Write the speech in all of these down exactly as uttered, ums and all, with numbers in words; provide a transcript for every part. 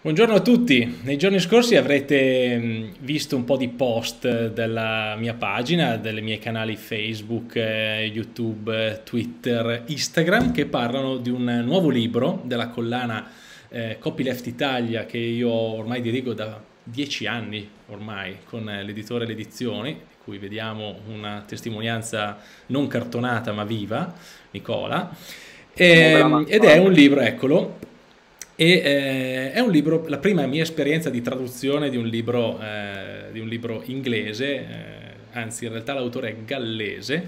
Buongiorno a tutti. Nei giorni scorsi avrete mh, visto un po' di post della mia pagina, dei miei canali Facebook, eh, YouTube, eh, Twitter, Instagram, che parlano di un nuovo libro della collana eh, Copyleft Italia, che io ormai dirigo da dieci anni ormai con eh, l'editore Le Edizioni, di cui vediamo una testimonianza non cartonata ma viva, Nicola. Muove la Ehm, mano, ed è un guarda. libro, eccolo, e eh, è un libro, la prima mia esperienza di traduzione di un libro, eh, di un libro inglese, eh, anzi in realtà l'autore è gallese,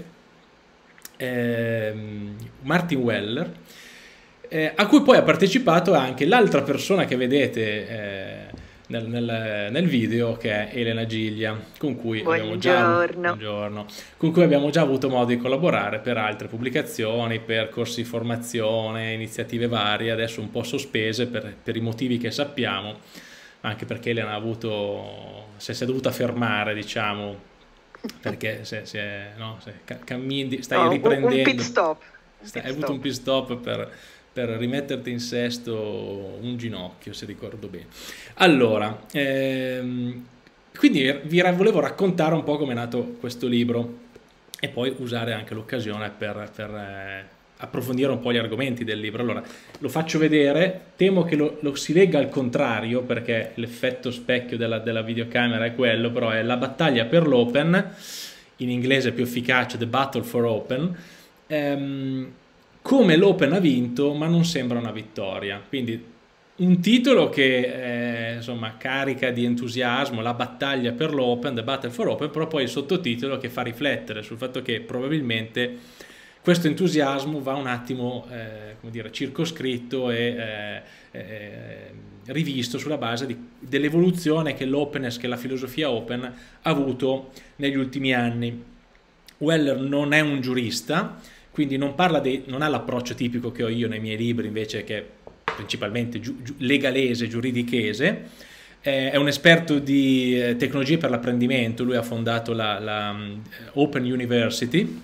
ehm, Martin Weller, eh, a cui poi ha partecipato anche l'altra persona che vedete eh, nel, nel- nel video, che è Elena Giglia, con cui abbiamo già, Buongiorno. buongiorno, con cui abbiamo già avuto modo di collaborare per altre pubblicazioni, per corsi di formazione, iniziative varie, adesso un po' sospese per, per i motivi che sappiamo, anche perché Elena ha avuto, se si è dovuta fermare, diciamo, perché se, se, no, se ca- cammini, stai No, un, un pit riprendendo, stop. Un stai- pit hai avuto un stop. pit stop per, per rimetterti in sesto un ginocchio, se ricordo bene. Allora, ehm, quindi vi ra- volevo raccontare un po' come è nato questo libro e poi usare anche l'occasione per, per, eh, approfondire un po' gli argomenti del libro. Allora, lo faccio vedere, temo che lo, lo si legga al contrario perché l'effetto specchio della, della videocamera è quello, però è La battaglia per l'Open, in inglese più efficace, The Battle for Open, ehm, come l'Open ha vinto ma non sembra una vittoria. Quindi un titolo che eh, insomma carica di entusiasmo, La battaglia per l'Open, The Battle for Open, però poi il sottotitolo che fa riflettere sul fatto che probabilmente questo entusiasmo va un attimo eh, come dire, circoscritto e eh, eh, rivisto sulla base di- dell'evoluzione che l'openness, che la filosofia open ha avuto negli ultimi anni. Weller non è un giurista, quindi non parla dei, non ha l'approccio tipico che ho io nei miei libri, invece che è principalmente giu- giu- legalese, giuridichese. Eh, è un esperto di eh, tecnologie per l'apprendimento, lui ha fondato la, la, mm, Open University,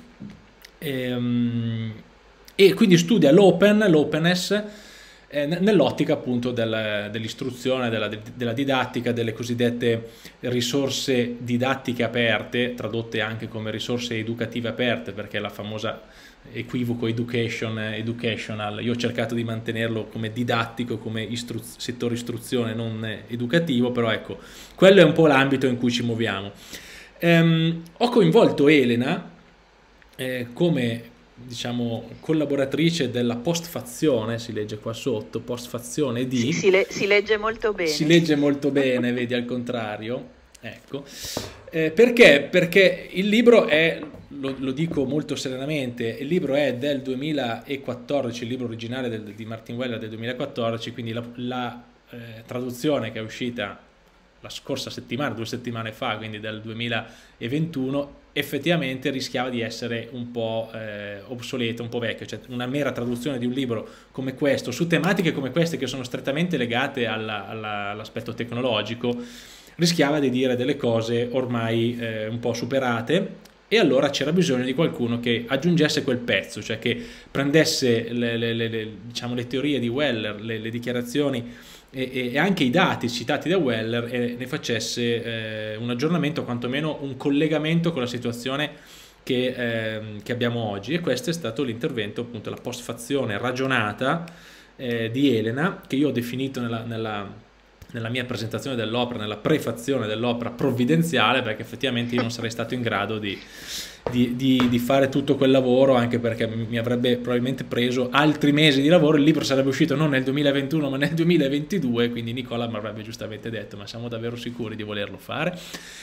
ehm, e quindi studia l'open, l'openness, eh, nell'ottica appunto del- dell'istruzione, della, della didattica, delle cosiddette risorse didattiche aperte, tradotte anche come risorse educative aperte, perché la famosa equivoco education, educational, io ho cercato di mantenerlo come didattico, come istru- settore istruzione, non educativo, però ecco, quello è un po' l'ambito in cui ci muoviamo. Ehm, ho coinvolto Elena eh, come diciamo collaboratrice della postfazione, si legge qua sotto, postfazione Sì, di, si, le- si legge molto si bene, legge sì. molto bene, vedi al contrario, ecco. Eh, perché? Perché il libro è, lo, lo dico molto serenamente, il libro è del duemilaquattordici, il libro originale del- di Martin Weller del duemilaquattordici, quindi la, la, eh, traduzione che è uscita la scorsa settimana, due settimane fa, quindi del duemilaventuno, effettivamente rischiava di essere un po' eh, obsoleta, un po' vecchia, cioè una mera traduzione di un libro come questo, su tematiche come queste che sono strettamente legate alla- alla- all'aspetto tecnologico, rischiava di dire delle cose ormai eh, un po' superate, e allora c'era bisogno di qualcuno che aggiungesse quel pezzo, cioè che prendesse le, le- le- le- diciamo, le teorie di Weller, le, le dichiarazioni e, e anche i dati citati da Weller, e ne facesse eh, un aggiornamento, quantomeno un collegamento con la situazione che, ehm, che abbiamo oggi. E questo è stato l'intervento, appunto, la postfazione ragionata eh, di Elena, che io ho definito nella, nella- nella mia presentazione dell'opera, nella prefazione dell'opera, provvidenziale, perché effettivamente io non sarei stato in grado di, di- di- di fare tutto quel lavoro, anche perché mi avrebbe probabilmente preso altri mesi di lavoro. Il libro sarebbe uscito non nel duemilaventuno ma nel duemilaventidue, quindi Nicola mi avrebbe giustamente detto: ma siamo davvero sicuri di volerlo fare?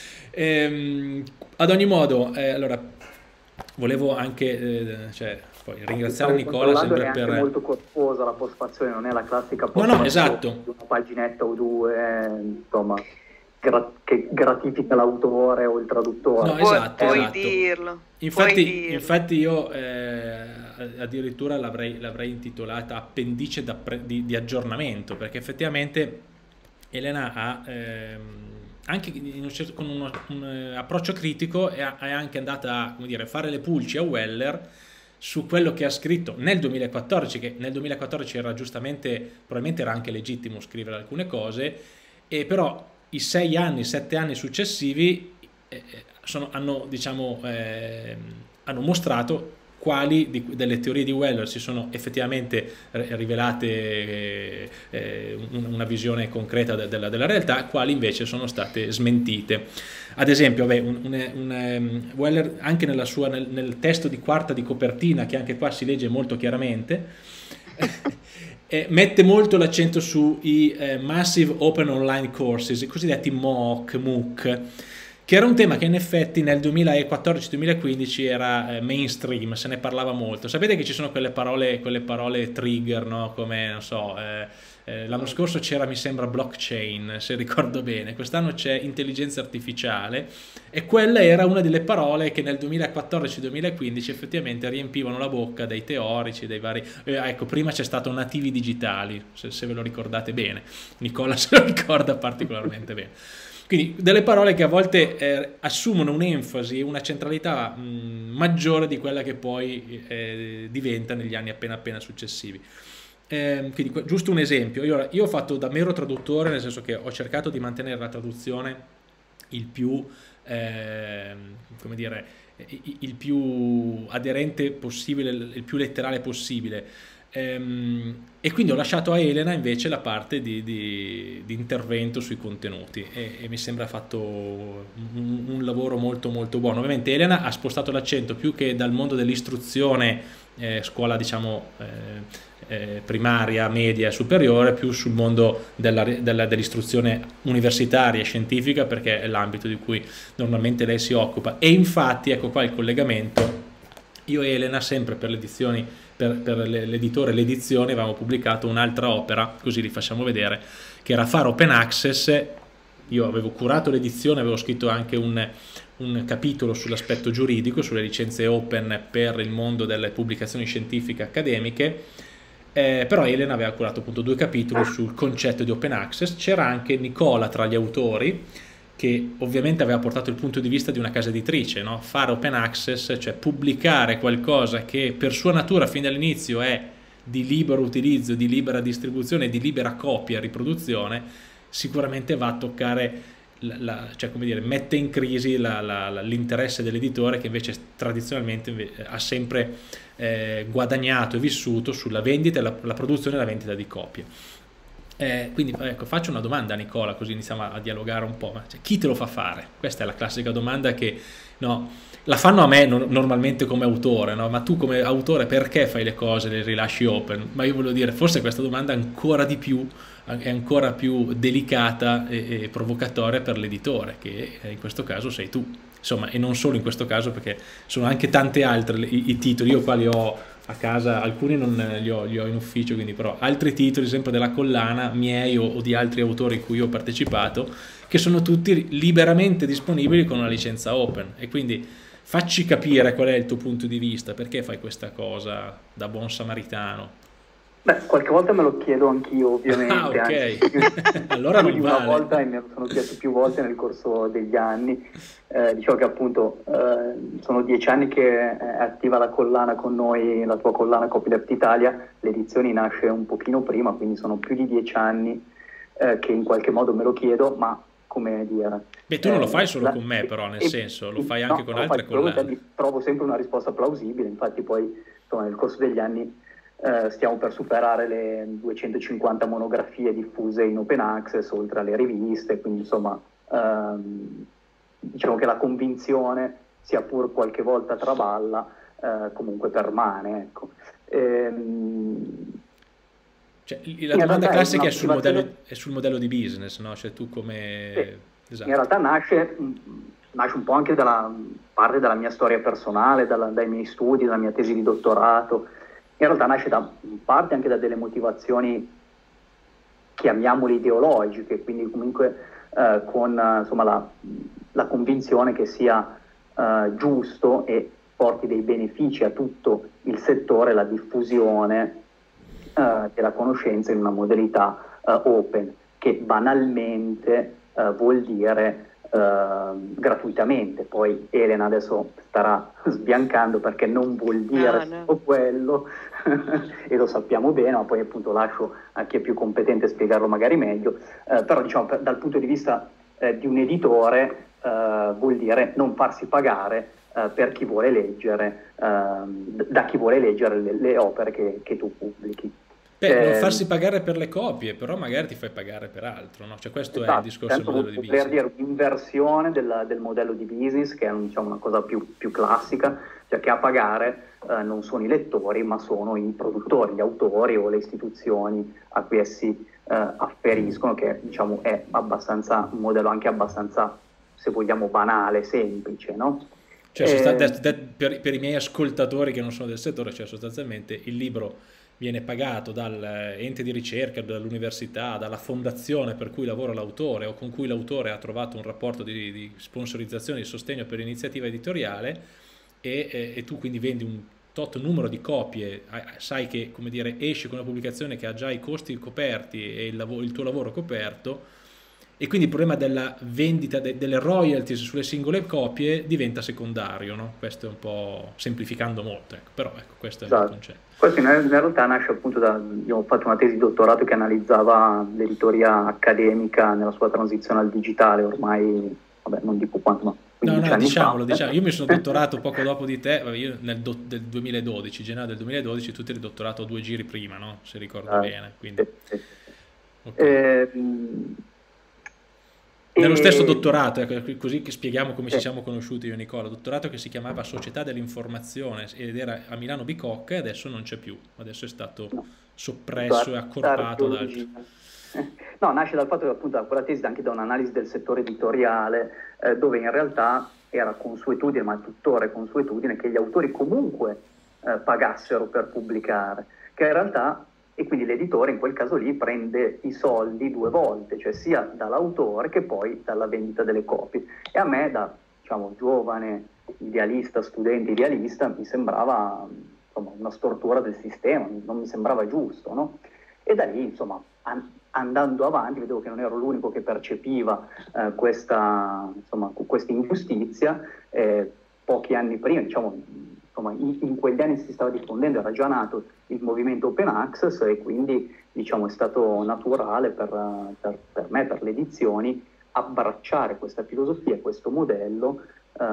Ehm, ad ogni modo, eh, allora, volevo anche eh, cioè, poi Ti ringraziare stavo Nicola controllando, sempre è anche per... molto corposa la postfazione, non è la classica No, no, postfazione esatto. di una paginetta o due, eh, insomma, gra- che gratifica l'autore o il No, traduttore. Puoi, esatto, È puoi esatto. dirlo, puoi Infatti, dirlo. infatti io eh, addirittura l'avrei l'avrei intitolata appendice d'appre- di, di aggiornamento, perché effettivamente Elena ha ehm, anche in un certo- con uno- un eh, approccio critico, è, è anche andata a, come dire, fare le pulci a Weller su quello che ha scritto nel duemilaquattordici, che nel duemilaquattordici era giustamente, probabilmente era anche legittimo scrivere alcune cose, e però i sei anni, sette anni successivi eh, sono, hanno, diciamo, eh, hanno mostrato quali di, delle teorie di Weller si sono effettivamente rivelate eh, eh, una visione concreta de, della, della realtà, quali invece sono state smentite. Ad esempio, vabbè, un, un, un, um, Weller anche nella sua, nel, nel testo di quarta di copertina, che anche qua si legge molto chiaramente, eh, mette molto l'accento sui eh, Massive Open Online Courses, i cosiddetti M O O C, M O O C, che era un tema che in effetti nel duemilaquattordici duemilaquindici era eh, mainstream, se ne parlava molto. Sapete che ci sono quelle parole, quelle parole trigger, no? Come, non so, eh, eh, l'anno scorso c'era, mi sembra, blockchain, se ricordo bene, quest'anno c'è intelligenza artificiale, e quella era una delle parole che nel duemilaquattordici duemilaquindici effettivamente riempivano la bocca dei teorici, dei vari... Eh, ecco, prima c'è stato nativi digitali, se, se ve lo ricordate bene, Nicola se lo ricorda particolarmente bene. Quindi delle parole che a volte eh, assumono un'enfasi, una centralità mh, maggiore di quella che poi eh, diventa negli anni appena appena successivi. Eh, quindi giusto un esempio, io, io ho fatto da mero traduttore, nel senso che ho cercato di mantenere la traduzione il più, eh, come dire, il più aderente possibile, il più letterale possibile. Ehm, e quindi ho lasciato a Elena invece la parte di, di, di intervento sui contenuti, e, e mi sembra fatto un, un lavoro molto molto buono. Ovviamente Elena ha spostato l'accento più che dal mondo dell'istruzione, eh, scuola diciamo eh, eh, primaria, media, superiore, più sul mondo della, della, dell'istruzione universitaria, scientifica, perché è l'ambito di cui normalmente lei si occupa. E infatti ecco qua il collegamento. Io e Elena sempre per le edizioni, per, per l'editore e l'edizione avevamo pubblicato un'altra opera, così li facciamo vedere, che era Fare Open Access. Io avevo curato l'edizione, avevo scritto anche un, un capitolo sull'aspetto giuridico, sulle licenze open per il mondo delle pubblicazioni scientifiche accademiche, eh, però Elena aveva curato appunto due capitoli sul concetto di Open Access. C'era anche Nicola tra gli autori, che ovviamente aveva portato il punto di vista di una casa editrice, no? Fare open access, cioè pubblicare qualcosa che per sua natura fin dall'inizio è di libero utilizzo, di libera distribuzione, di libera copia e riproduzione, sicuramente va a toccare, la, la, cioè come dire, mette in crisi la, la, la, l'interesse dell'editore, che invece tradizionalmente ha sempre eh, guadagnato e vissuto sulla vendita, la, la produzione e la vendita di copie. Eh, quindi ecco, faccio una domanda a Nicola, così iniziamo a, a dialogare un po'. Ma, cioè, chi te lo fa fare? Questa è la classica domanda che no, la fanno a me no, normalmente come autore, no? Ma tu come autore perché fai le cose, le rilasci open? Ma io voglio dire, forse questa domanda è ancora di più, è ancora più delicata e, e provocatoria per l'editore, che in questo caso sei tu. Insomma, e non solo in questo caso, perché sono anche tante altre i, i titoli. Io qua li ho a casa, alcuni non li ho, li ho in ufficio, quindi però altri titoli sempre della collana, miei o, o di altri autori in cui io ho partecipato, che sono tutti liberamente disponibili con una licenza open. E quindi facci capire qual è il tuo punto di vista, perché fai questa cosa da buon samaritano. Beh, qualche volta me lo chiedo anch'io, ovviamente. Ah, ok. Più, allora non più di vale. Una volta, e me lo sono chiesto più volte nel corso degli anni. Eh, diciamo che appunto eh, sono dieci anni che è attiva la collana con noi, la tua collana Copyleft Italia. L'edizione nasce un pochino prima, quindi sono più di dieci anni eh, che in qualche modo me lo chiedo, ma come dire... Beh, tu non lo fai solo la, con me, però, nel e, senso, lo fai anche no, con no, altre collane. Trovo sempre una risposta plausibile, infatti poi insomma, nel corso degli anni eh, stiamo per superare le duecentocinquanta monografie diffuse in open access, oltre alle riviste, quindi insomma ehm, diciamo che la convinzione, sia pur qualche volta traballa, eh, comunque permane, ecco. Ehm, Cioè, la domanda classica è sul, modello, è sul modello di business, no? Cioè tu come... Sì. Esatto. In realtà nasce, nasce un po' anche dalla parte della mia storia personale, dalla, dai miei studi, dalla mia tesi di dottorato. In realtà nasce da parte anche da delle motivazioni, chiamiamole ideologiche, quindi comunque eh, con insomma, la, la convinzione che sia eh, giusto e porti dei benefici a tutto il settore la diffusione Uh, della conoscenza in una modalità uh, open, che banalmente uh, vuol dire uh, eh, gratuitamente. Poi Elena adesso starà sbiancando perché non vuol dire No, no. solo quello e lo sappiamo bene, ma poi appunto lascio a chi è più competente spiegarlo magari meglio. Eh, però diciamo per, dal punto di vista eh, di un editore eh, vuol dire non farsi pagare eh, per chi vuole leggere, ehm, da chi vuole leggere le, le opere che, che tu pubblichi. Beh, non Eh, farsi pagare per le copie, però magari ti fai pagare per altro, no? Cioè questo è il Esatto, discorso del senza modello di voler business. dire un'inversione del, del modello di business, che è diciamo, una cosa più, più classica, cioè che a pagare eh, non sono i lettori, ma sono i produttori, gli autori o le istituzioni a cui essi eh, afferiscono, che diciamo è abbastanza un modello anche abbastanza, se vogliamo, banale, semplice, no? Cioè, sostan- Eh, de- de- per, per i miei ascoltatori che non sono del settore, cioè sostanzialmente il libro viene pagato dall'ente di ricerca, dall'università, dalla fondazione per cui lavora l'autore o con cui l'autore ha trovato un rapporto di, di sponsorizzazione, di sostegno per l'iniziativa editoriale e, e- e tu quindi vendi un tot numero di copie, eh, sai che come dire, esci con una pubblicazione che ha già i costi coperti e il, lavo- il tuo lavoro coperto e quindi il problema della vendita de- delle royalties sulle singole copie diventa secondario, no? Questo è un po' semplificando molto, ecco. Però ecco, questo è il Esatto. concetto. Questo in, in realtà nasce appunto da, io ho fatto una tesi di dottorato che analizzava l'editoria accademica nella sua transizione al digitale, ormai, vabbè, non dico quanto, ma No, quindici no, anni diciamolo, fa. diciamo. Io mi sono dottorato poco dopo di te, vabbè, io nel do- del duemiladodici, gennaio del duemiladodici, tu ti eri dottorato due giri prima, no? Se ricordo Eh, bene, quindi... sì, sì, sì. ok. Ehm, Nello stesso e- dottorato, ecco, così che spieghiamo come ci sì. siamo conosciuti io e Nicola, dottorato che si chiamava Società dell'Informazione ed era a Milano Bicocca e adesso non c'è più, adesso è stato No, soppresso e accorpato da altri. archeologia. No, nasce dal fatto che appunto da quella tesi anche da un'analisi del settore editoriale, eh, dove in realtà era consuetudine, ma tuttora è consuetudine, che gli autori comunque eh, pagassero per pubblicare, che in realtà, e quindi l'editore in quel caso lì prende i soldi due volte, cioè sia dall'autore che poi dalla vendita delle copie. E a me, da diciamo, giovane idealista, studente idealista, mi sembrava insomma, una stortura del sistema, non mi sembrava giusto, no? E da lì, insomma, an- andando avanti, vedevo che non ero l'unico che percepiva eh, questa, insomma, questa ingiustizia. Eh, pochi anni prima, diciamo, insomma, in, in quegli anni si stava diffondendo, era già nato il movimento Open Access e quindi, diciamo, è stato naturale per, per, per me, per le edizioni, abbracciare questa filosofia, questo modello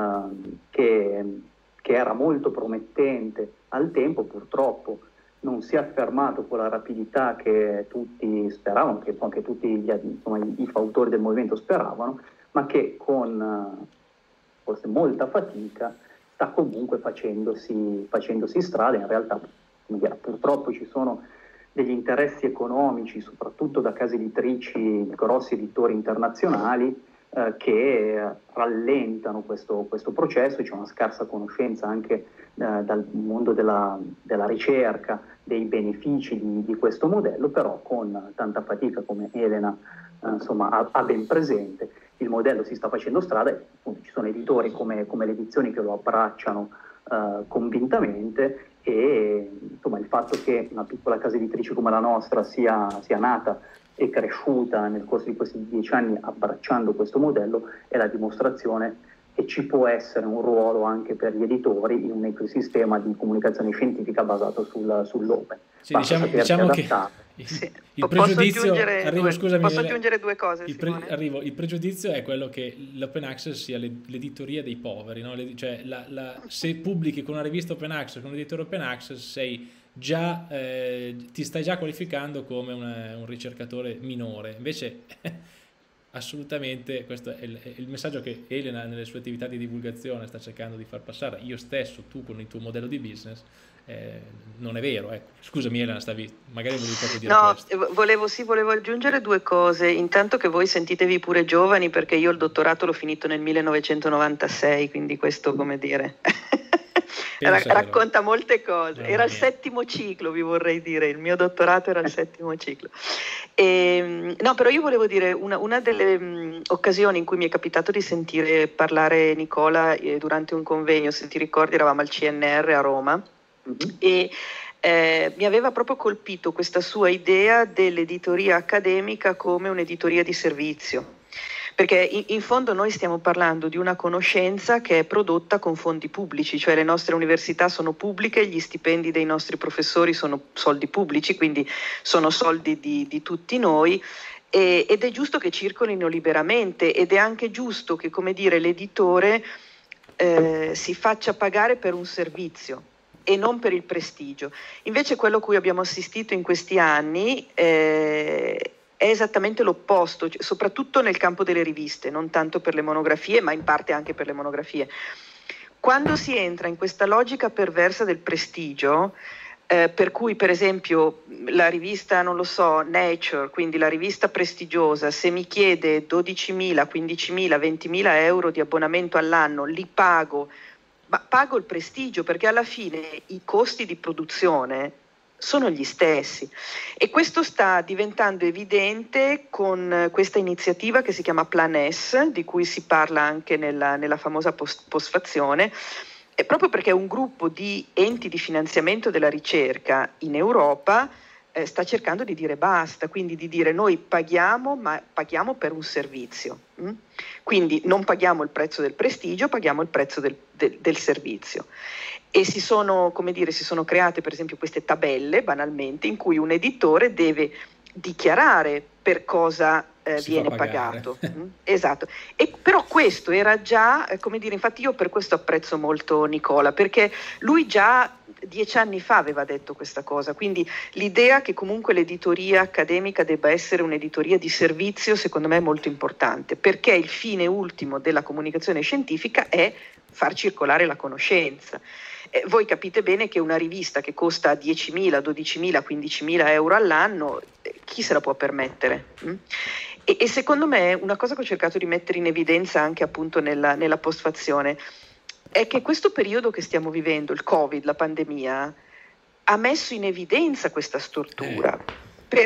eh, che, che era molto promettente al tempo, purtroppo non si è affermato con la rapidità che tutti speravano, che anche tutti gli, insomma, i, i fautori del movimento speravano, ma che con eh, forse molta fatica sta comunque facendosi, facendosi strada. In realtà, come dire, purtroppo ci sono degli interessi economici, soprattutto da case editrici, grossi editori internazionali, eh, che rallentano questo, questo processo. C'è una scarsa conoscenza anche eh, dal mondo della, della ricerca dei benefici di, di questo modello, però con tanta fatica, come Elena eh, insomma, ha, ha ben presente, il modello si sta facendo strada e appunto, ci sono editori come, come le edizioni che lo abbracciano eh, convintamente e insomma, il fatto che una piccola casa editrice come la nostra sia, sia nata e cresciuta nel corso di questi dieci anni abbracciando questo modello è la dimostrazione che ci può essere un ruolo anche per gli editori in un ecosistema di comunicazione scientifica basato sul, sull'open. Sì, Basta diciamo, sapersi diciamo che adattare. il, Sì. il Posso pregiudizio, aggiungere arrivo, due, scusami, posso Ele- aggiungere due cose, il, pre- Simone? arrivo, il pregiudizio è quello che l'open access sia l'ed- l'editoria dei poveri, no? Le- cioè la- la- se pubblichi con una rivista open access, con un editore open access, sei già, eh, ti stai già qualificando come una- un ricercatore minore, invece assolutamente questo è il, è il messaggio che Elena nelle sue attività di divulgazione sta cercando di far passare, io stesso, tu con il tuo modello di business. Eh, non è vero, ecco. Scusami Elena, stavi, magari volevi proprio dire No, questo. eh, volevo, sì, volevo aggiungere due cose. Intanto che voi sentitevi pure giovani, perché io il dottorato l'ho finito nel millenovecentonovantasei, quindi questo, come dire, ra- Pensa però. racconta molte cose. Mamma Era il mia. settimo ciclo, vi vorrei dire, il mio dottorato era il settimo ciclo. E, no, però io volevo dire, una, una delle mh, occasioni in cui mi è capitato di sentire parlare Nicola eh, durante un convegno, se ti ricordi, eravamo al C N R a Roma, Mhm. e eh, mi aveva proprio colpito questa sua idea dell'editoria accademica come un'editoria di servizio, perché in, in fondo noi stiamo parlando di una conoscenza che è prodotta con fondi pubblici, cioè le nostre università sono pubbliche, gli stipendi dei nostri professori sono soldi pubblici, quindi sono soldi di, di tutti noi, e, ed è giusto che circolino liberamente, ed è anche giusto che, come dire, l'editore eh, si faccia pagare per un servizio e non per il prestigio. Invece quello a cui abbiamo assistito in questi anni eh, è esattamente l'opposto, cioè, soprattutto nel campo delle riviste, non tanto per le monografie, ma in parte anche per le monografie. Quando si entra in questa logica perversa del prestigio, eh, per cui per esempio la rivista, non lo so, Nature, quindi la rivista prestigiosa, se mi chiede dodicimila, quindicimila, ventimila euro di abbonamento all'anno, li pago, ma pago il prestigio, perché alla fine i costi di produzione sono gli stessi, e questo sta diventando evidente con questa iniziativa che si chiama Plan S, di cui si parla anche nella, nella famosa post, postfazione, e proprio perché un gruppo di enti di finanziamento della ricerca in Europa eh, sta cercando di dire basta, quindi di dire noi paghiamo, ma paghiamo per un servizio. Hm? Quindi non paghiamo il prezzo del prestigio, paghiamo il prezzo del, del, del servizio. E si sono, come dire, si sono create per esempio queste tabelle, banalmente, in cui un editore deve dichiarare per cosa eh, viene pagato. Mm? Esatto. E però questo era già, eh, come dire, infatti io per questo apprezzo molto Nicola, perché lui già dieci anni fa aveva detto questa cosa, quindi l'idea che comunque l'editoria accademica debba essere un'editoria di servizio secondo me è molto importante, perché il fine ultimo della comunicazione scientifica è far circolare la conoscenza. Eh, voi capite bene che una rivista che costa diecimila, dodicimila, quindicimila euro all'anno, eh, chi se la può permettere? Mm? E, e secondo me una cosa che ho cercato di mettere in evidenza anche appunto nella, nella postfazione è che questo periodo che stiamo vivendo, il Covid, la pandemia, ha messo in evidenza questa stortura. Eh.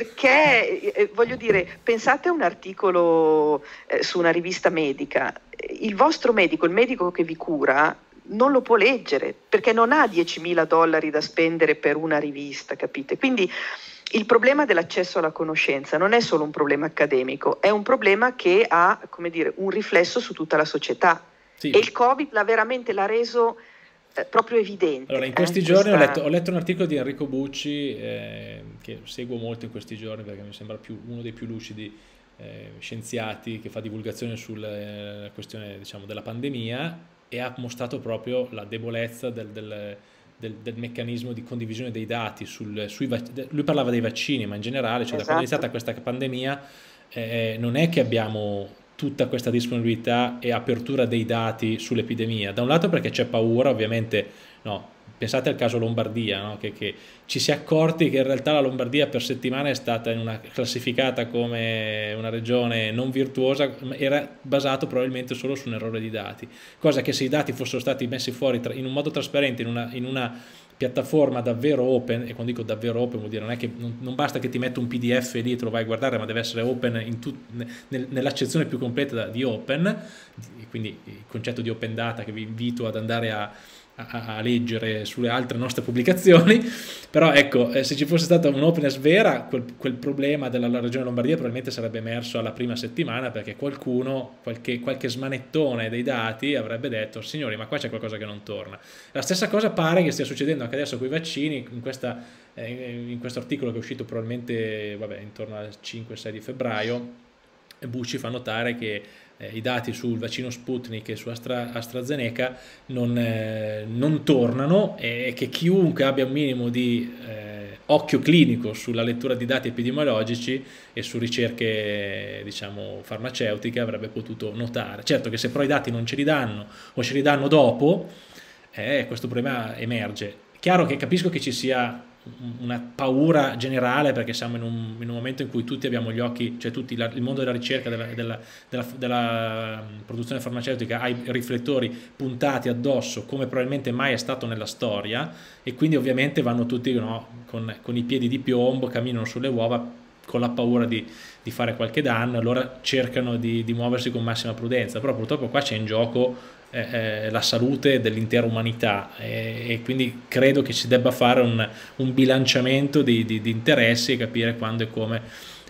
Perché, eh, voglio dire, pensate a un articolo eh, su una rivista medica, il vostro medico, il medico che vi cura, non lo può leggere perché non ha diecimila dollari da spendere per una rivista, capite? Quindi il problema dell'accesso alla conoscenza non è solo un problema accademico, è un problema che ha, come dire, un riflesso su tutta la società. Sì. E il Covid l'ha veramente l'ha reso eh, proprio evidente. Allora, in questi eh, giorni questa... ho, letto, ho letto un articolo di Enrico Bucci, eh, che seguo molto in questi giorni perché mi sembra più, uno dei più lucidi eh, scienziati che fa divulgazione sulla questione, diciamo, della pandemia, e ha mostrato proprio la debolezza del, del, del, del meccanismo di condivisione dei dati. Sul, sui, lui parlava dei vaccini, ma in generale, cioè, esatto. Da quando è iniziata questa pandemia, eh, non è che abbiamo tutta questa disponibilità e apertura dei dati sull'epidemia. Da un lato perché c'è paura, ovviamente, no, pensate al caso Lombardia, no? che, che ci si è accorti che in realtà la Lombardia per settimane è stata in una, classificata come una regione non virtuosa, era basato probabilmente solo su un errore di dati, cosa che se i dati fossero stati messi fuori tra, in un modo trasparente, in una, in una piattaforma davvero open, e quando dico davvero open vuol dire non è che non, non basta che ti metto un P D F lì e te lo vai a guardare, ma deve essere open in tut, nel, nell'accezione più completa di open, quindi il concetto di open data che vi invito ad andare a A, a leggere sulle altre nostre pubblicazioni. Però ecco, eh, se ci fosse stata un'openness vera, quel, quel problema della regione Lombardia probabilmente sarebbe emerso alla prima settimana, perché qualcuno, qualche, qualche smanettone dei dati avrebbe detto signori, ma qua c'è qualcosa che non torna. La stessa cosa pare che stia succedendo anche adesso con i vaccini, in, questa, eh, in questo articolo che è uscito probabilmente vabbè, intorno al cinque sei di febbraio, Bucci fa notare che Eh, i dati sul vaccino Sputnik e su Astra, AstraZeneca non, eh, non tornano, e che chiunque abbia un minimo di eh, occhio clinico sulla lettura di dati epidemiologici e su ricerche, diciamo, farmaceutiche avrebbe potuto notare. Certo che se però i dati non ce li danno o ce li danno dopo, eh, questo problema emerge. Chiaro che capisco che ci sia una paura generale, perché siamo in un, in un momento in cui tutti abbiamo gli occhi, cioè tutti, la, il mondo della ricerca, della, della, della, della produzione farmaceutica ha i riflettori puntati addosso come probabilmente mai è stato nella storia, e quindi ovviamente vanno tutti, no, con, con i piedi di piombo, camminano sulle uova con la paura di, di fare qualche danno, allora cercano di, di muoversi con massima prudenza. Però purtroppo qua c'è in gioco Eh, la salute dell'intera umanità, e, e quindi credo che si debba fare un, un bilanciamento di, di, di interessi e capire quando e come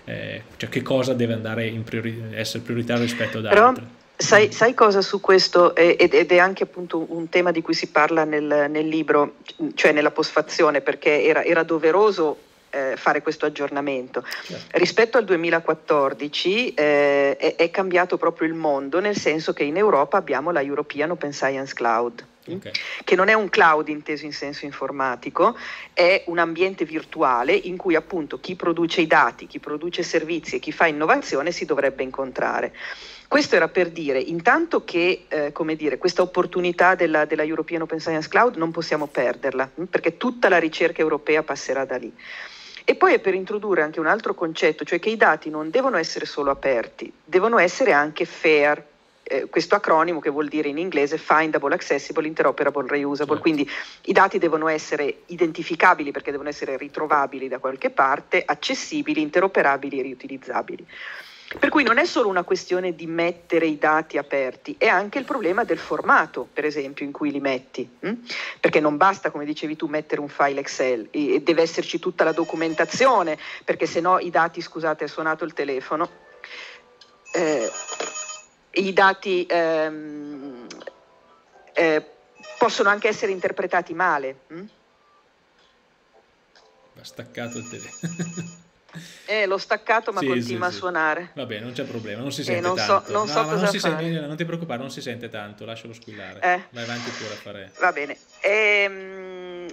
eh, cioè che cosa deve andare in priori- essere prioritario rispetto ad Però, altre. sai, sai cosa su questo, ed, ed è anche appunto un tema di cui si parla nel, nel libro, cioè nella postfazione, perché era, era doveroso eh, fare questo aggiornamento. Certo. Rispetto al duemilaquattordici eh, è, è cambiato proprio il mondo, nel senso che in Europa abbiamo la European Open Science Cloud. Okay. Che non è un cloud inteso in senso informatico, è un ambiente virtuale in cui appunto chi produce i dati, chi produce servizi e chi fa innovazione si dovrebbe incontrare. Questo era per dire intanto che eh, come dire, questa opportunità della, della European Open Science Cloud non possiamo perderla, hm, perché tutta la ricerca europea passerà da lì. E poi è per introdurre anche un altro concetto, cioè che i dati non devono essere solo aperti, devono essere anche fair. Eh, questo acronimo che vuol dire in inglese Findable, Accessible, Interoperable, Reusable, Certo. Quindi i dati devono essere identificabili perché devono essere ritrovabili da qualche parte, accessibili, interoperabili e riutilizzabili. Per cui non è solo una questione di mettere i dati aperti, è anche il problema del formato, per esempio, in cui li metti, hm? Perché non basta, come dicevi tu, mettere un file Excel, e deve esserci tutta la documentazione, perché se no i dati, scusate, è suonato il telefono, eh, i dati ehm, eh, possono anche essere interpretati male. Hm? Va staccato il telefono. Eh, l'ho staccato ma Sì, continua sì, a sì. suonare. Va bene, non c'è problema, non si Eh, sente non so- tanto. non so No, ma cosa non, si fare. sente, non ti preoccupare, non si sente tanto, lascialo squillare. Eh. Vai avanti pure a fare. Va bene. Ehm,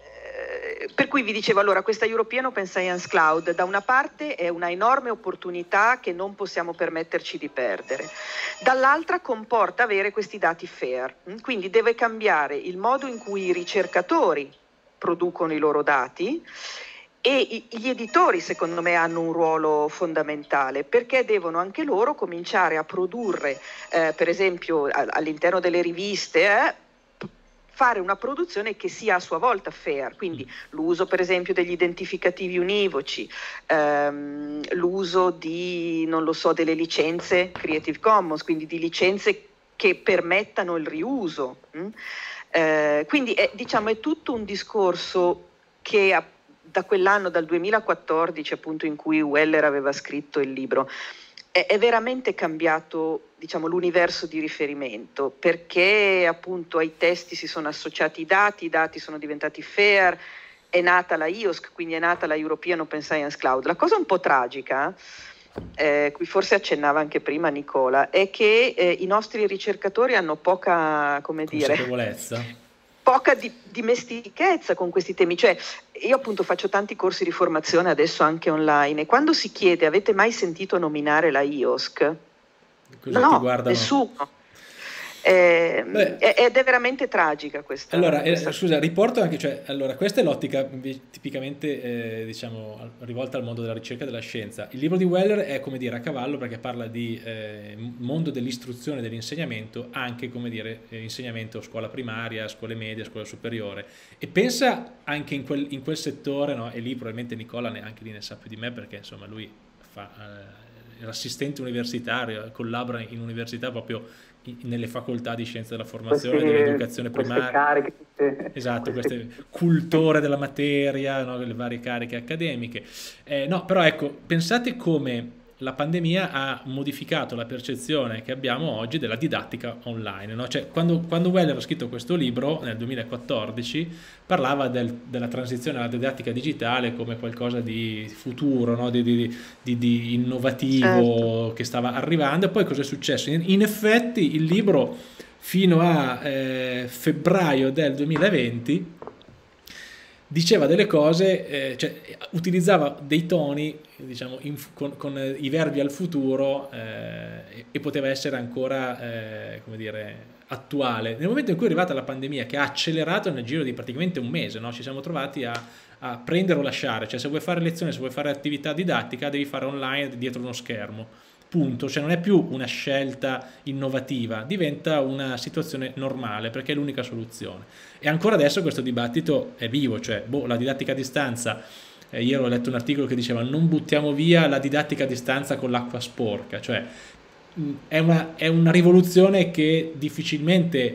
eh, per cui vi dicevo, allora, questa European Open Science Cloud da una parte è una enorme opportunità che non possiamo permetterci di perdere, dall'altra comporta avere questi dati fair, quindi deve cambiare il modo in cui i ricercatori producono i loro dati. E gli editori, secondo me, hanno un ruolo fondamentale, perché devono anche loro cominciare a produrre, eh, per esempio all'interno delle riviste, eh, fare una produzione che sia a sua volta fair, quindi l'uso per esempio degli identificativi univoci, ehm, l'uso di, non lo so, delle licenze Creative Commons, quindi di licenze che permettano il riuso. Hm? Eh, quindi è, diciamo, è tutto un discorso che ha da quell'anno, dal duemilaquattordici, appunto, in cui Weller aveva scritto il libro, è, è veramente cambiato, diciamo, l'universo di riferimento, perché appunto ai testi si sono associati i dati, i dati sono diventati fair, è nata la I O S C, quindi è nata la European Open Science Cloud. La cosa un po' tragica, eh, qui forse accennava anche prima Nicola, è che eh, i nostri ricercatori hanno poca, come dire, consapevolezza. poca di, dimestichezza con questi temi. Cioè, io appunto faccio tanti corsi di formazione adesso anche online, e quando si chiede avete mai sentito nominare la I O S C? Cosa No, ti guardano? nessuno. Eh, Beh, ed è veramente tragica questa. Allora, questa... eh, scusa, riporto anche, cioè, allora, questa è l'ottica tipicamente, eh, diciamo, al- rivolta al mondo della ricerca e della scienza. Il libro di Weller è, come dire, a cavallo perché parla di eh, mondo dell'istruzione e dell'insegnamento, anche, come dire, eh, insegnamento a scuola primaria, scuole medie, scuola superiore. E pensa anche in quel, in quel settore, no? E lì probabilmente Nicola neanche lì ne sa più di me, perché insomma lui fa eh, l'assistente universitario, collabora in università proprio nelle facoltà di scienze della formazione, Questi- dell'educazione queste primaria. cariche, queste- Esatto, queste- queste cultore della materia, no, le varie cariche accademiche. Eh, no, però ecco, pensate come la pandemia ha modificato la percezione che abbiamo oggi della didattica online, no? Cioè, quando, quando Weller ha scritto questo libro nel duemilaquattordici parlava del- della transizione alla didattica digitale come qualcosa di futuro, no? di, di- di- di innovativo che stava arrivando. E poi cosa è successo? In, in effetti il libro fino a eh, febbraio del duemilaventi diceva delle cose, eh, cioè utilizzava dei toni, diciamo, in- con, con i verbi al futuro, eh, e, e poteva essere ancora, eh, come dire, attuale. Nel momento in cui è arrivata la pandemia, che ha accelerato nel giro di praticamente un mese, no? Ci siamo trovati a, a prendere o lasciare, cioè se vuoi fare lezione, se vuoi fare attività didattica, devi fare online dietro uno schermo. Punto, cioè non è più una scelta innovativa, diventa una situazione normale perché è l'unica soluzione. E ancora adesso questo dibattito è vivo, cioè boh, la didattica a distanza, eh, ieri ho letto un articolo che diceva non buttiamo via la didattica a distanza con l'acqua sporca, cioè mh, è una, è una rivoluzione che difficilmente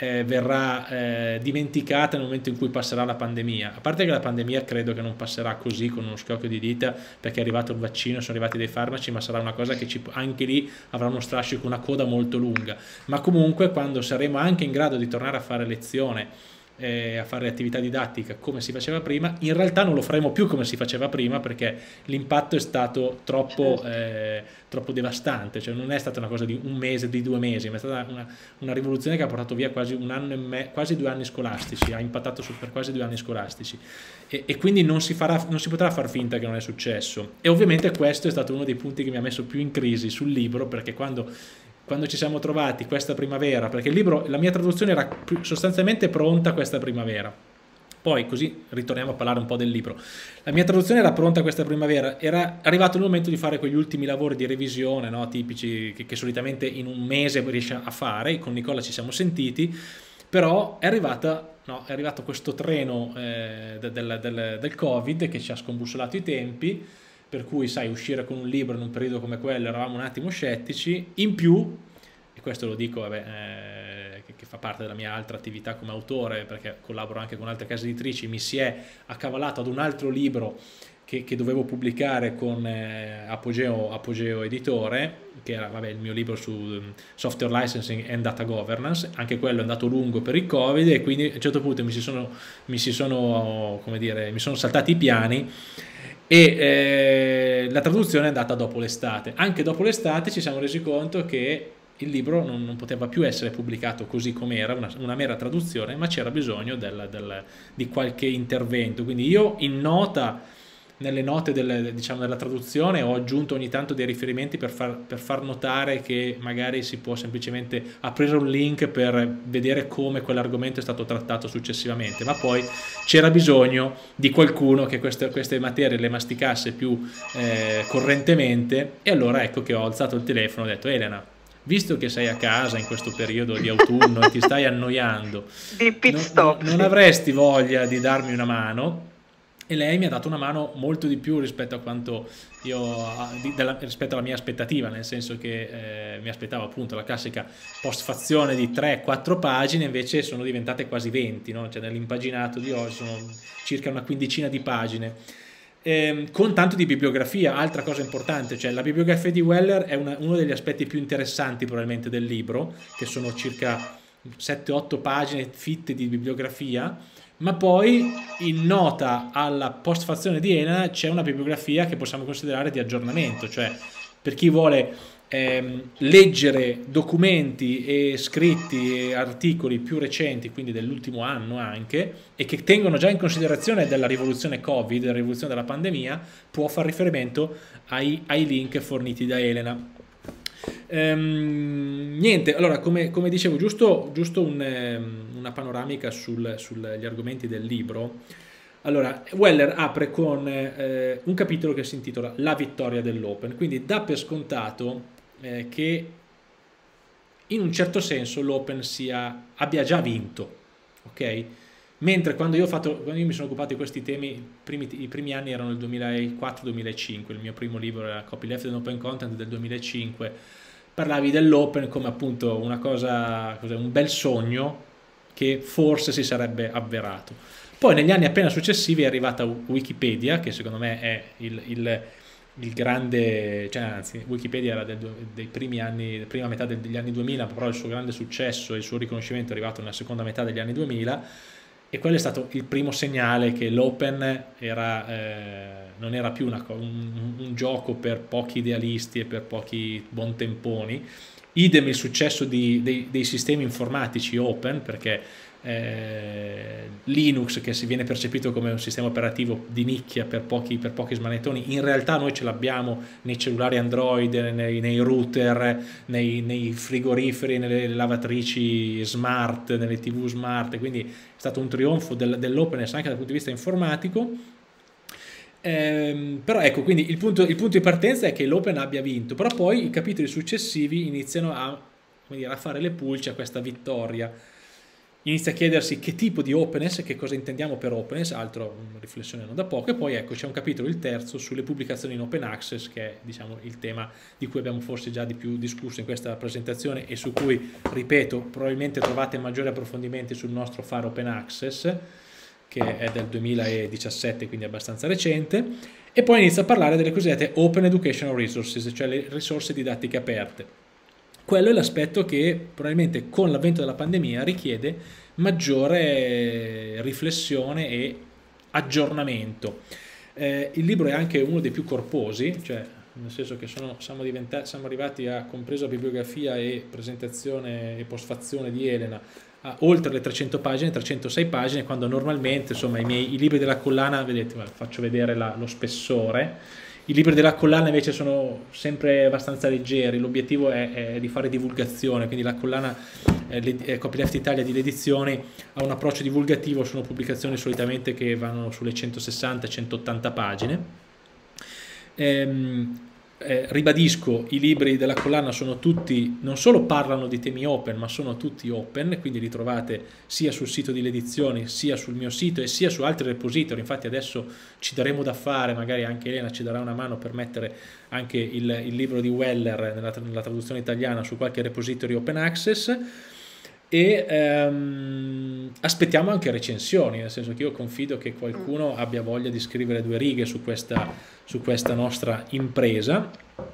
eh, verrà eh, dimenticata nel momento in cui passerà la pandemia. A parte che la pandemia credo che non passerà così con uno schiocco di dita, perché è arrivato il vaccino, sono arrivati dei farmaci, ma sarà una cosa che ci, anche lì avrà uno strascico, una coda molto lunga. Ma comunque quando saremo anche in grado di tornare a fare lezione, Eh, a fare attività didattica come si faceva prima, in realtà non lo faremo più come si faceva prima, perché l'impatto è stato troppo, eh, troppo devastante, cioè non è stata una cosa di un mese, di due mesi, ma è stata una, una rivoluzione che ha portato via quasi un anno e me, quasi due anni scolastici, ha impattato su, per quasi due anni scolastici, e, e quindi non si, farà, non si potrà far finta che non è successo. E ovviamente questo è stato uno dei punti che mi ha messo più in crisi sul libro, perché quando quando ci siamo trovati questa primavera, perché il libro, la mia traduzione era sostanzialmente pronta questa primavera, poi così ritorniamo a parlare un po' del libro, la mia traduzione era pronta questa primavera, era arrivato il momento di fare quegli ultimi lavori di revisione, no, tipici che, che solitamente in un mese riesce a fare, con Nicola ci siamo sentiti, però è arrivata no, è arrivato questo treno eh, del, del, del Covid che ci ha scombussolato i tempi, per cui sai, uscire con un libro in un periodo come quello eravamo un attimo scettici, in più, e questo lo dico vabbè, eh, che, che fa parte della mia altra attività come autore, perché collaboro anche con altre case editrici, mi si è accavalato ad un altro libro che, che dovevo pubblicare con eh, Apogeo, Apogeo Editore, che era vabbè, il mio libro su um, software licensing and data governance, anche quello è andato lungo per il Covid, e quindi a un certo punto mi si sono, mi si sono, come dire, mi sono saltati i piani, e eh, la traduzione è andata dopo l'estate. Anche dopo l'estate ci siamo resi conto che il libro non, non poteva più essere pubblicato così com'era, una, una mera traduzione, ma c'era bisogno del, del, di qualche intervento. Quindi io in nota, nelle note del, diciamo, della traduzione, ho aggiunto ogni tanto dei riferimenti per far, per far notare che magari si può semplicemente aprire un link per vedere come quell'argomento è stato trattato successivamente, ma poi c'era bisogno di qualcuno che queste, queste materie le masticasse più eh, correntemente, e allora ecco che ho alzato il telefono e ho detto: Elena, visto che sei a casa in questo periodo di autunno e ti stai annoiando, di pit stop, non, non avresti voglia di darmi una mano? E lei mi ha dato una mano molto di più rispetto a quanto io di, della, rispetto alla mia aspettativa, nel senso che eh, mi aspettavo appunto la classica postfazione di tre quattro pagine, invece sono diventate quasi venti, no? Cioè nell'impaginato di oggi sono circa una quindicina di pagine, eh, con tanto di bibliografia. Altra cosa importante, cioè la bibliografia di Weller è una, uno degli aspetti più interessanti probabilmente del libro, che sono circa sette otto pagine fitte di bibliografia. Ma poi in nota alla postfazione di Elena c'è una bibliografia che possiamo considerare di aggiornamento, cioè per chi vuole ehm, leggere documenti e scritti e articoli più recenti, quindi dell'ultimo anno anche, e che tengono già in considerazione della rivoluzione Covid, della rivoluzione della pandemia, può fare riferimento ai, ai link forniti da Elena. Ehm, niente, allora come, come dicevo, giusto, giusto un, una panoramica sul, sugli argomenti del libro. Allora, Weller apre con eh, un capitolo che si intitola La vittoria dell'Open, quindi dà per scontato eh, che in un certo senso l'Open sia, abbia già vinto, ok? Mentre quando io, ho fatto, quando io mi sono occupato di questi temi, primi, i primi anni erano il duemilaquattro duemilacinque, il mio primo libro era Copyleft and Open Content del duemilacinque, parlavi dell'Open come appunto una cosa, un bel sogno che forse si sarebbe avverato. Poi negli anni appena successivi è arrivata Wikipedia, che secondo me è il, il, il grande, cioè anzi Wikipedia era del, dei primi anni, prima metà degli anni duemila, però il suo grande successo e il suo riconoscimento è arrivato nella seconda metà degli anni duemila, e quello è stato il primo segnale che l'Open era, eh, non era più una, un, un gioco per pochi idealisti e per pochi buontemponi. Idem il successo di, dei, dei sistemi informatici open, perché eh, Linux, che si viene percepito come un sistema operativo di nicchia per pochi, per pochi smanettoni, in realtà noi ce l'abbiamo nei cellulari Android, nei, nei router, nei, nei frigoriferi, nelle lavatrici smart, nelle tv smart, quindi è stato un trionfo del, dell'openness anche dal punto di vista informatico. Eh, però ecco, quindi il punto, il punto di partenza è che l'Open abbia vinto, però poi i capitoli successivi iniziano a, come dire, a fare le pulci a questa vittoria. inizia a chiedersi che tipo di openness e che cosa intendiamo per openness, altro una riflessione non da poco, e poi ecco c'è un capitolo, il terzo, sulle pubblicazioni in open access, che è diciamo il tema di cui abbiamo forse già di più discusso in questa presentazione e su cui, ripeto, probabilmente trovate maggiori approfondimenti sul nostro Fare Open Access, che è del duemiladiciassette, quindi abbastanza recente, e poi inizia a parlare delle cosiddette Open Educational Resources, cioè le risorse didattiche aperte. Quello è l'aspetto che probabilmente con l'avvento della pandemia richiede maggiore riflessione e aggiornamento. Eh, il libro è anche uno dei più corposi, cioè nel senso che sono, siamo, siamo arrivati a, compreso la bibliografia e presentazione e postfazione di Elena, a oltre le trecento pagine, trecentosei pagine, quando normalmente insomma i, miei, i libri della collana, vedete, faccio vedere la, lo spessore. I libri della collana invece sono sempre abbastanza leggeri, l'obiettivo è, è di fare divulgazione, quindi la collana eh, Copyleft Italia di Le Edizioni ha un approccio divulgativo, sono pubblicazioni solitamente che vanno sulle centosessanta centottanta pagine. Ehm, eh, ribadisco, i libri della collana sono tutti, non solo parlano di temi open, ma sono tutti open, quindi li trovate sia sul sito di Le Edizioni, sia sul mio sito e sia su altri repository. Infatti adesso ci daremo da fare, magari anche Elena ci darà una mano per mettere anche il, il libro di Weller nella, nella traduzione italiana su qualche repository open access. E ehm, aspettiamo anche recensioni, nel senso che io confido che qualcuno abbia voglia di scrivere due righe su questa, su questa nostra impresa.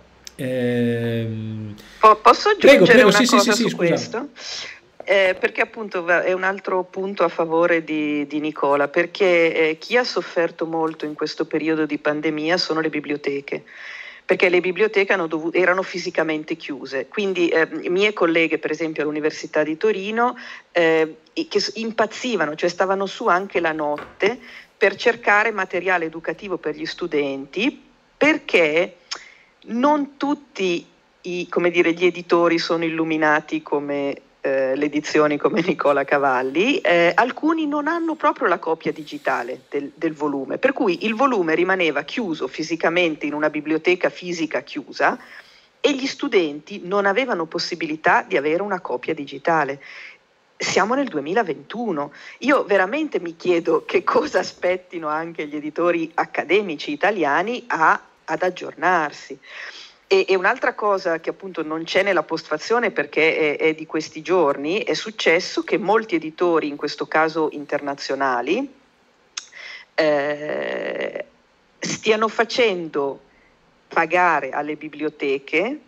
Ehm, Posso aggiungere prego, prego, una sì, cosa sì, sì, su sì, questo? Eh, perché appunto è un altro punto a favore di, di Nicola, perché eh, chi ha sofferto molto in questo periodo di pandemia sono le biblioteche, perché le biblioteche hanno dovuto, erano fisicamente chiuse, quindi eh, mie colleghe per esempio all'Università di Torino eh, che impazzivano, cioè stavano su anche la notte per cercare materiale educativo per gli studenti, perché non tutti i, come dire, gli editori sono illuminati come eh, le edizioni come Nicola Cavalli, eh, alcuni non hanno proprio la copia digitale del, del volume, per cui il volume rimaneva chiuso fisicamente in una biblioteca fisica chiusa e gli studenti non avevano possibilità di avere una copia digitale. Siamo nel duemilaventuno, io veramente mi chiedo che cosa aspettino anche gli editori accademici italiani a, ad aggiornarsi. E, e un'altra cosa che appunto non c'è nella postfazione perché è, è di questi giorni, è successo che molti editori, in questo caso internazionali, eh, stiano facendo pagare alle biblioteche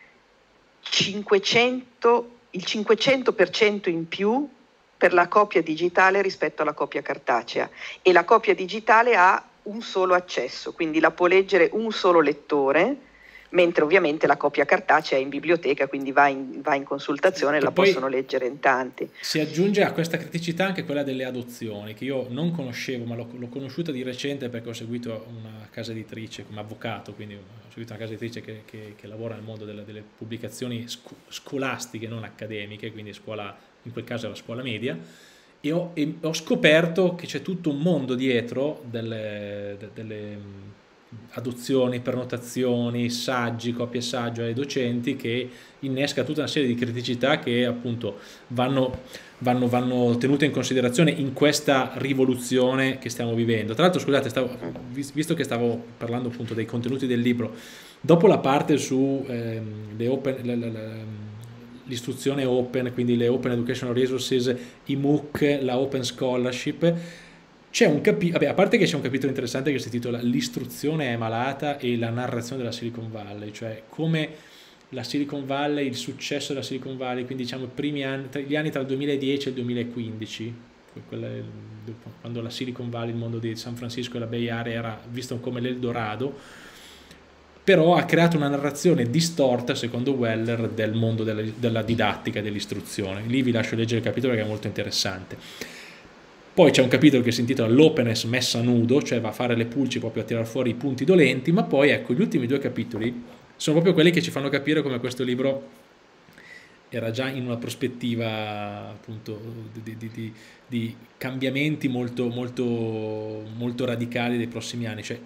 cinquecento, il cinquecento per cento in più per la copia digitale rispetto alla copia cartacea, e la copia digitale ha un solo accesso, quindi la può leggere un solo lettore, mentre ovviamente la copia cartacea è in biblioteca, quindi va in, va in consultazione e la possono leggere in tanti. Si aggiunge a questa criticità anche quella delle adozioni, che io non conoscevo, ma l'ho, l'ho conosciuta di recente perché ho seguito una casa editrice come avvocato, quindi ho seguito una casa editrice che, che, che lavora nel mondo delle, delle pubblicazioni sc- scolastiche, non accademiche, quindi scuola, in quel caso è la scuola media, e ho, e ho scoperto che c'è tutto un mondo dietro delle... De, delle adozioni, prenotazioni, saggi, copie saggio ai docenti, che innesca tutta una serie di criticità che appunto vanno, vanno, vanno tenute in considerazione in questa rivoluzione che stiamo vivendo. Tra l'altro, scusate, stavo, visto che stavo parlando appunto dei contenuti del libro, dopo la parte su ehm, le open, le, le, le, l'istruzione open, quindi le Open Educational Resources, i MOOC, la Open Scholarship, c'è un capitolo, a parte che c'è un capitolo interessante che si intitola L'istruzione è malata e la narrazione della Silicon Valley, cioè come la Silicon Valley, il successo della Silicon Valley, quindi diciamo i primi anni, gli anni tra il duemiladieci e il duemilaquindici, quando la Silicon Valley, il mondo di San Francisco e la Bay Area era visto come l'Eldorado, però ha creato una narrazione distorta, secondo Weller, del mondo della, della didattica e dell'istruzione. Lì vi lascio leggere il capitolo che è molto interessante. Poi c'è un capitolo che si intitola L'openness messa a nudo, cioè va a fare le pulci proprio a tirare fuori i punti dolenti, ma poi ecco, gli ultimi due capitoli sono proprio quelli che ci fanno capire come questo libro era già in una prospettiva appunto di, di, di, di cambiamenti molto, molto, molto radicali dei prossimi anni. Cioè,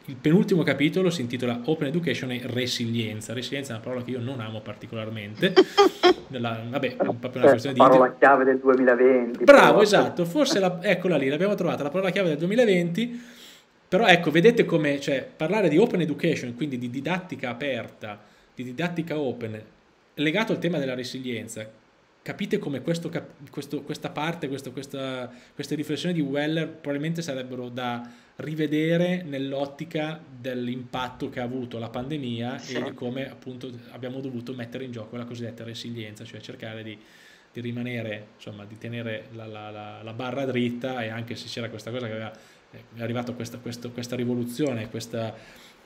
il penultimo capitolo si intitola Open Education e Resilienza. Resilienza è una parola che io non amo particolarmente. Nella, vabbè, è proprio una questione di... La parola chiave del duemilaventi. Bravo, però. esatto, forse la, eccola lì, l'abbiamo trovata, la parola chiave del duemilaventi. Però ecco, vedete come, cioè, parlare di Open Education, quindi di didattica aperta, di didattica open, legato al tema della resilienza, capite come questo, questo, questa parte, questo, questa, queste riflessioni di Weller probabilmente sarebbero da rivedere nell'ottica dell'impatto che ha avuto la pandemia sì. e di come appunto abbiamo dovuto mettere in gioco la cosiddetta resilienza, cioè cercare di, di rimanere, insomma, di tenere la, la, la, la barra dritta, e anche se c'era questa cosa che aveva, è arrivata questa, questa, questa rivoluzione, questa... Mh,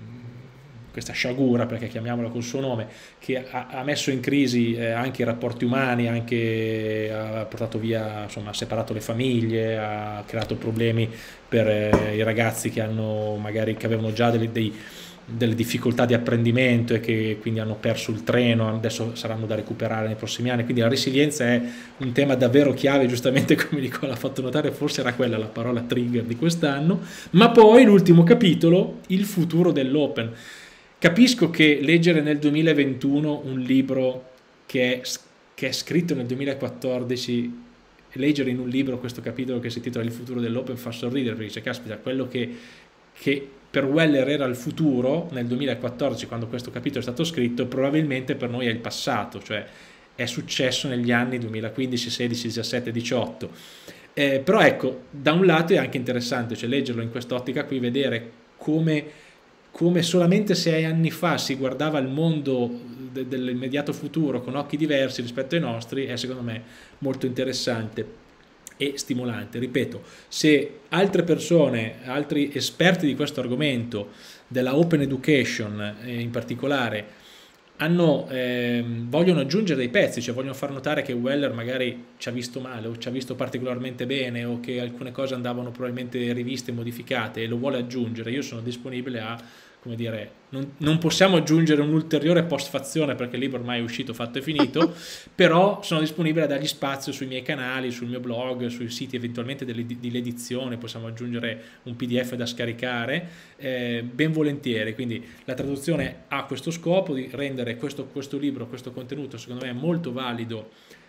questa sciagura, perché chiamiamola col suo nome, che ha, ha messo in crisi eh, anche i rapporti umani, anche ha portato via, insomma, ha separato le famiglie, ha creato problemi per eh, i ragazzi che hanno magari che avevano già delle, dei, delle difficoltà di apprendimento e che quindi hanno perso il treno, adesso saranno da recuperare nei prossimi anni. Quindi la resilienza è un tema davvero chiave, giustamente come Nicola ha fatto notare, forse era quella la parola trigger di quest'anno. Ma poi l'ultimo capitolo, il futuro dell'open. Capisco che leggere nel duemilaventuno un libro che è, che è scritto nel duemilaquattordici, leggere in un libro questo capitolo che si intitola Il futuro dell'open fa sorridere, perché dice, caspita, quello che, che per Weller era il futuro nel duemilaquattordici, quando questo capitolo è stato scritto, probabilmente per noi è il passato, cioè è successo negli anni duemilaquindici, sedici, diciassette, diciotto. Eh, però ecco, da un lato è anche interessante, cioè leggerlo in quest'ottica qui, vedere come... come solamente sei anni fa si guardava il mondo de dell'immediato futuro con occhi diversi rispetto ai nostri, è secondo me molto interessante e stimolante. Ripeto, se altre persone, altri esperti di questo argomento, della Open Education eh, in particolare, hanno, eh, vogliono aggiungere dei pezzi, cioè vogliono far notare che Weller magari ci ha visto male o ci ha visto particolarmente bene, o che alcune cose andavano probabilmente riviste e modificate, e lo vuole aggiungere, io sono disponibile a, come dire, non, non possiamo aggiungere un'ulteriore postfazione perché il libro ormai è uscito, fatto e finito, però sono disponibile a dargli spazio sui miei canali, sul mio blog, sui siti eventualmente dell'edizione, possiamo aggiungere un P D F da scaricare, eh, ben volentieri. Quindi la traduzione ha questo scopo di rendere questo, questo libro, questo contenuto, secondo me molto valido,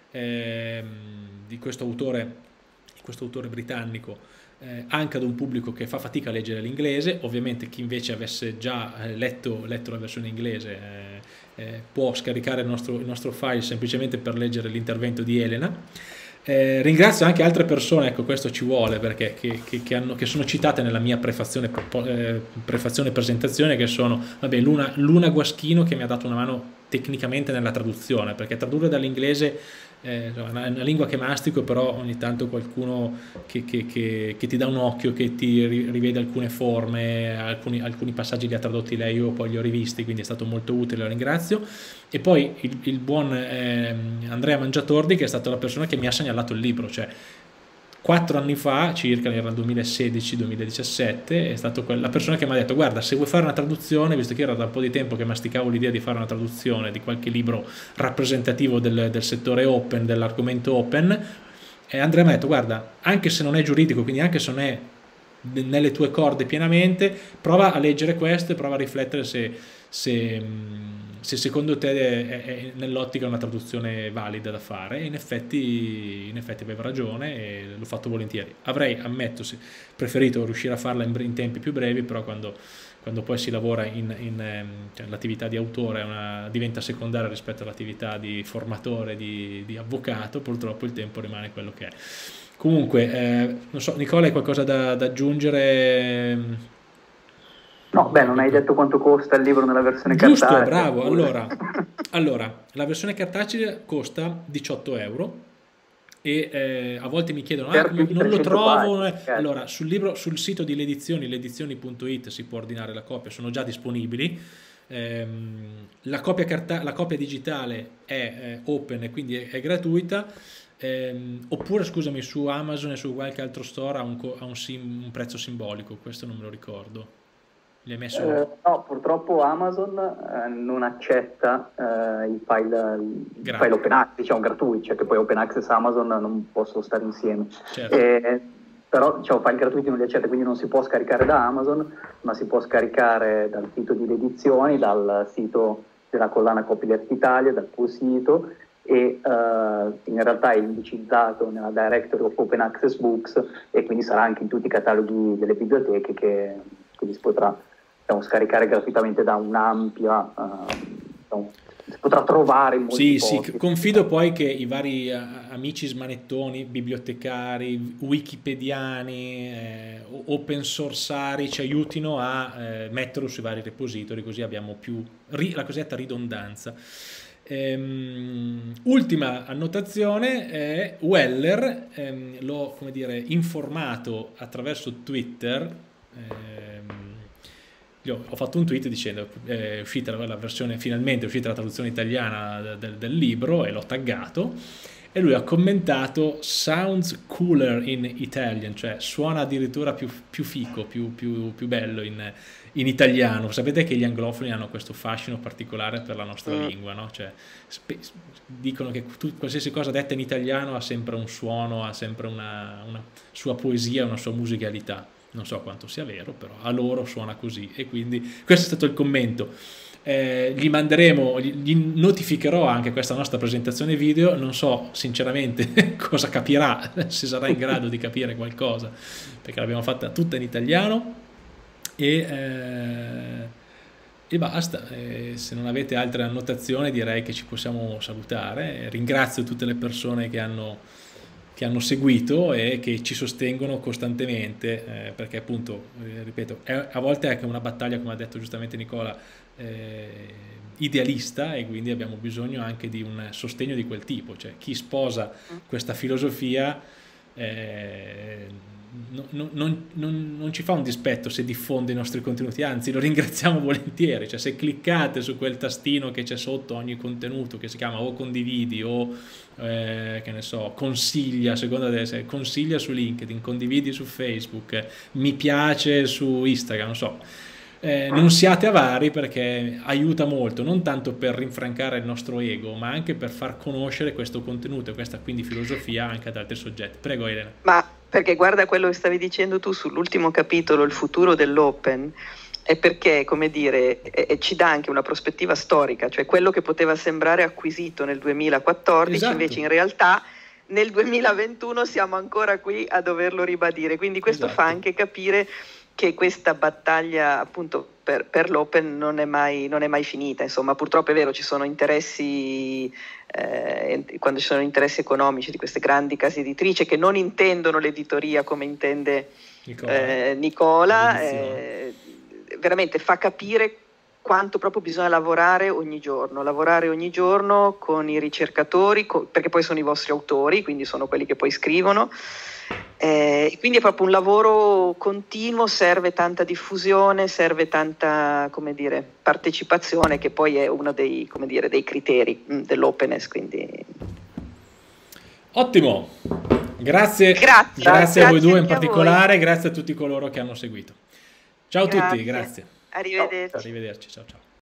eh, di questo autore, di questo autore britannico, Eh, anche ad un pubblico che fa fatica a leggere l'inglese. Ovviamente chi invece avesse già eh, letto, letto la versione inglese eh, eh, può scaricare il nostro, il nostro file semplicemente per leggere l'intervento di Elena. Eh, ringrazio anche altre persone, ecco, questo ci vuole, perché che, che, che, hanno, che sono citate nella mia prefazione, eh, prefazione presentazione, che sono, vabbè, Luna, Luna Guaschino, che mi ha dato una mano tecnicamente nella traduzione, perché tradurre dall'inglese è una, una lingua che mastico, però ogni tanto qualcuno che, che, che, che ti dà un occhio, che ti rivede alcune forme, alcuni, alcuni passaggi li ha tradotti lei, io poi li ho rivisti, quindi è stato molto utile, lo ringrazio. E poi il, il buon eh, Andrea Mangiatordi, che è stata la persona che mi ha segnalato il libro, cioè quattro anni fa circa, era il duemilasedici duemiladiciassette, è stato la persona che mi ha detto: guarda, se vuoi fare una traduzione, visto che era da un po' di tempo che masticavo l'idea di fare una traduzione di qualche libro rappresentativo del, del settore open, dell'argomento open, e Andrea mi ha detto: guarda, anche se non è giuridico, quindi anche se non è nelle tue corde pienamente, prova a leggere questo e prova a riflettere se, se, se secondo te è, è nell'ottica una traduzione valida da fare. E in effetti, in effetti aveva ragione e l'ho fatto volentieri. Avrei, ammetto, preferito riuscire a farla in, in tempi più brevi, però quando, quando poi si lavora in, in cioè, l'attività di autore è una, diventa secondaria rispetto all'attività di formatore, di, di avvocato, purtroppo il tempo rimane quello che è. Comunque, eh, non so, Nicola, hai qualcosa da, da aggiungere? No, beh, non hai detto quanto costa il libro nella versione Giusto, cartacea. Giusto, bravo. Allora, allora, la versione cartacea costa diciotto euro e eh, a volte mi chiedono, ah, come, non lo trovo. Pagine, certo. Allora, sul, libro, sul sito di Le Edizioni, leedizioni punto it, si può ordinare la copia, sono già disponibili. Eh, la, copia carta la copia digitale è eh, open e quindi è, è gratuita. Eh, oppure, scusami, su Amazon e su qualche altro store ha un, ha un, sim, un prezzo simbolico, questo non me lo ricordo. Li hai messo? Eh, no, purtroppo Amazon eh, non accetta eh, i file, i file open access, diciamo gratuiti, cioè che poi open access e Amazon non possono stare insieme. Certo. Eh, però diciamo, file gratuiti non li accetta, quindi non si può scaricare da Amazon, ma si può scaricare dal sito di edizioni, dal sito della collana Copyleft Italia, dal tuo sito, e uh, in realtà è indicizzato nella directory of Open Access Books e quindi sarà anche in tutti i cataloghi delle biblioteche, che quindi si potrà, diciamo, scaricare gratuitamente da un'ampia, uh, diciamo, si potrà trovare in molti Sì, posti. sì, confido poi che i vari uh, amici smanettoni, bibliotecari, wikipediani, eh, open sourceari ci aiutino a eh, metterlo sui vari repository, così abbiamo più la cosiddetta ridondanza. Ehm, ultima annotazione, è Weller, ehm, l'ho, come dire, informato attraverso Twitter. ehm, Io ho fatto un tweet dicendo è uscita la versione, finalmente è uscita la traduzione italiana del, del libro, e l'ho taggato, e lui ha commentato "sounds cooler in Italian", cioè suona addirittura più, più fico, più, più, più bello in, in italiano. Sapete che gli anglofoni hanno questo fascino particolare per la nostra mm. lingua, no? Cioè, dicono che tu, qualsiasi cosa detta in italiano ha sempre un suono, ha sempre una, una sua poesia, una sua musicalità. Non so quanto sia vero, però a loro suona così, e quindi questo è stato il commento. Eh, gli manderemo, gli, gli notificherò anche questa nostra presentazione video. Non so sinceramente cosa capirà, se sarà in grado di capire qualcosa, perché l'abbiamo fatta tutta in italiano, e, eh, e basta. Eh, se non avete altre annotazioni direi che ci possiamo salutare. Ringrazio tutte le persone che hanno che hanno seguito e che ci sostengono costantemente, eh, perché appunto, eh, ripeto, è, a volte è anche una battaglia, come ha detto giustamente Nicola, eh, idealista, e quindi abbiamo bisogno anche di un sostegno di quel tipo. Cioè, chi sposa questa filosofia eh, non, non, non, non ci fa un dispetto se diffonde i nostri contenuti, anzi lo ringraziamo volentieri. Cioè, se cliccate su quel tastino che c'è sotto ogni contenuto, che si chiama o condividi o eh, che ne so, consiglia, secondo te, consiglia su LinkedIn, condividi su Facebook, mi piace su Instagram, non so, eh, non siate avari, perché aiuta molto, non tanto per rinfrancare il nostro ego, ma anche per far conoscere questo contenuto e questa quindi filosofia anche ad altri soggetti. Prego Elena. Ma perché guarda quello che stavi dicendo tu sull'ultimo capitolo, il futuro dell'open, è perché, come dire, eh, ci dà anche una prospettiva storica, cioè quello che poteva sembrare acquisito nel duemilaquattordici, esatto, invece in realtà nel duemilaventuno siamo ancora qui a doverlo ribadire, quindi questo esatto. fa anche capire che questa battaglia appunto per, per l'open non è mai, non è mai finita. Insomma, purtroppo è vero, ci sono interessi, eh, quando ci sono interessi economici di queste grandi case editrici che non intendono l'editoria come intende Nicola, eh, Nicola eh, veramente fa capire quanto proprio bisogna lavorare ogni giorno, lavorare ogni giorno con i ricercatori, con, perché poi sono i vostri autori, quindi sono quelli che poi scrivono. Eh, quindi è proprio un lavoro continuo, serve tanta diffusione, serve tanta, come dire, partecipazione, che poi è uno dei, come dire, dei criteri mh, dell'openness. Quindi... Ottimo, grazie, grazie, grazie a voi due in particolare, grazie a tutti coloro che hanno seguito. Ciao a tutti, grazie. Arrivederci. Arrivederci, ciao ciao.